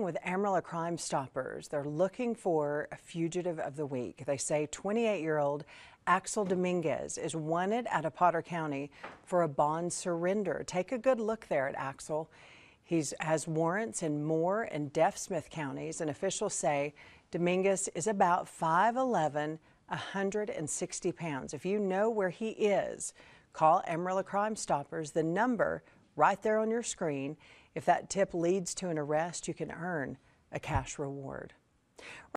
With Amarillo Crime Stoppers, they're looking for a fugitive of the week. They say 28-year-old Axel Dominguez is wanted out of Potter County for a bond surrender. Take a good look there at Axel. He has warrants in Moore and Deaf Smith counties, and officials say Dominguez is about 5'11", 160 pounds. If you know where he is, call Amarillo Crime Stoppers. The number right there on your screen. If that tip leads to an arrest, you can earn a cash reward.